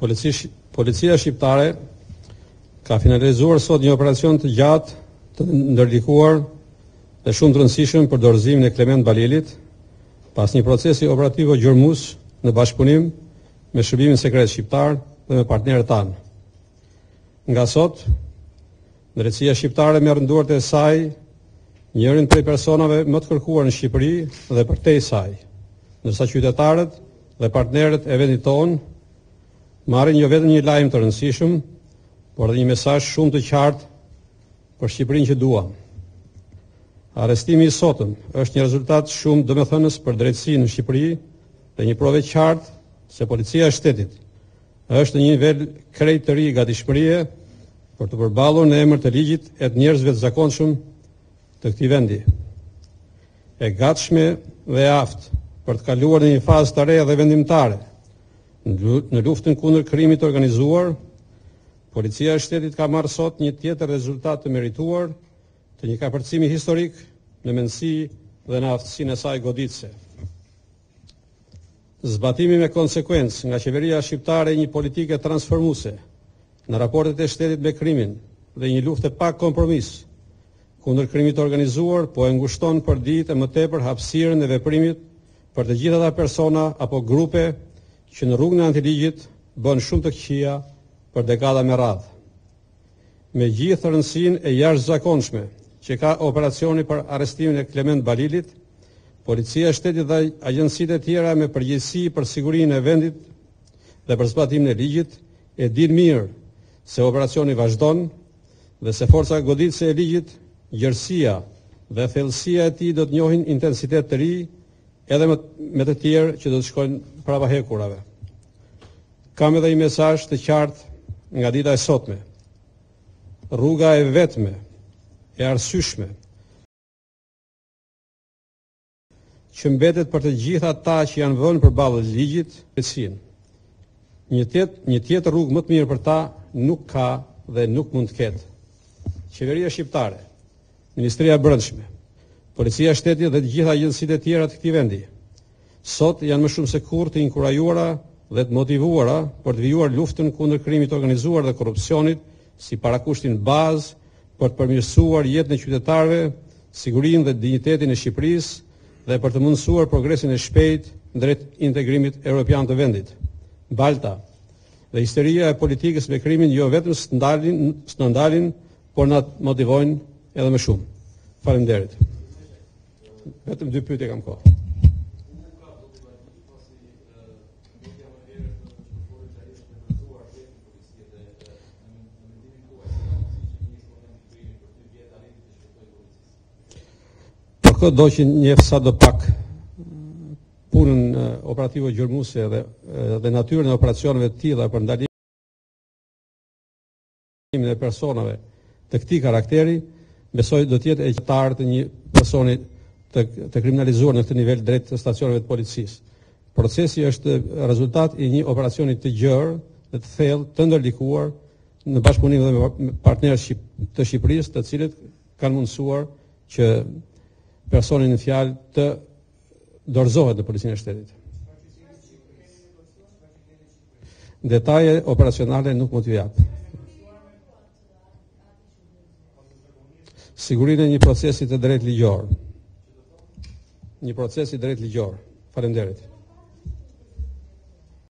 Policia shqiptare ka finalizuar sot një operacion të gjatë, të ndërlikuar dhe shumë të rëndësishëm për dorëzimin e Klement Balilit, pas një procesi operativ gjërmues në bashkëpunim me Shërbimin Sekret Shqiptar dhe me partnerët tanë. Nga sot, Drejtësia Shqiptare merr në duart e saj njërin prej personave më të kërkuar në Shqipëri dhe përtej saj, ndërsa qytetarët dhe partnerët e vendit tonë marrin jo vetëm një lajm të rëndësishëm, por edhe një mesazh shumë të qartë për Shqipërinë që duam. Arrestimi i sotëm është një rezultat shumë domethënës për drejtësinë në Shqipëri dhe një provë e qartë se policia e shtetit është në një nivel krejt të ri gatishmërie për të përballur në emër të ligjit e të njerëzve të zakonshëm të këtij vendi. E gatshme dhe aftë për të kaluar në një fazë të re dhe vendimtare në luftën kundër krimit të organizuar, policia e shtetit ka marrë sot një tjetër rezultat të merituar të një kapërcimi historik në mendësi dhe në aftësinë e saj goditëse. Zbatimi me konsekuencë nga qeveria shqiptare një politike transformuese në raportet e shtetit me krimin dhe një luftë pa kompromis kundër krimit të organizuar po e ngushton për ditë më tepër hapësirën e veprimit për të gjitha ata persona apo grupe që në rrugën e antiligjit bën shumë të këqija për dekada me radhë. Me gjithë rëndësinë e jashtëzakonshme që ka operacioni për arrestimin e Klement Balilit, policia e shtetit dhe agjencitë e tjera me përgjegjësi për sigurinë e vendit dhe për zbatimin e ligjit e dinë mirë se operacioni vazhdon dhe se forca goditëse e ligjit, gjerësia dhe thellësia e tij do të njohin intensitet të ri edhe me të tjerë që do të shkojnë pravahekurave. Kam edhe një mesazh të qartë nga dita e sotme. Rruga e vetme, e arsyeshme, që mbetet për të gjitha ata që janë vënë përballë ligjit, drejtësinë. Një tjetër rrugë më të mirë për ta nuk ka dhe nuk mund të ketë. Qeveria shqiptare, Ministria e Brendshme, Policia e shtetit dhe të gjitha agjencitë e tjera të këtij vendi sot janë më shumë se kurrë të inkurajuara dhe të motivuara për të vijuar luftën kundër krimit të organizuar dhe korrupsionit si parakushtin bazë për të përmirësuar jetën e qytetarëve, sigurinë dhe dinjitetin e Shqipërisë dhe për të mundësuar progresin e shpejtë drejt integrimit evropian të vendit. Balta dhe histeria e politikës me krimin jo vetëm s'na ndalin, por na motivojnë edhe më shumë. Faleminderit. Vetëm 2 pyetje kam kohë. Për këtë do që njeh sa do pak punën operative gjërmuese dhe natyrën e operacioneve të tilla për ndalimin e personave të këtij karakteri, besoj do të jetë e qartë të një personi të kriminalizuar në këtë nivel drejt të stacioneve të policisë. Procesi është rezultat i një operacioni të gjerë dhe të thellë, të ndërlikuar në bashkëpunim dhe me partnerë të Shqipërisë, të cilët kanë mundësuar që personi në fjalë të dorëzohet në policinë e shtetit. Detaje operacionale nuk mund t'ju jap. Sigurinë e një procesi të drejtë ligjor. Një proces i drejtë ligjor. Faleminderit.